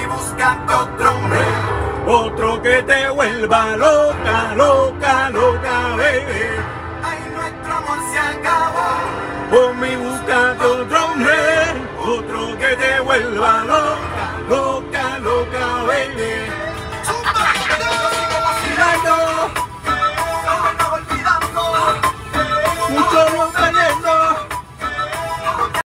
búscate otro hombre. Otro que te vuelva loca, loca, loca, baby. Ay, nuestro amor se acabó. Por mi búscate otro hombre, otro que te vuelva loca, loca, loca, baby.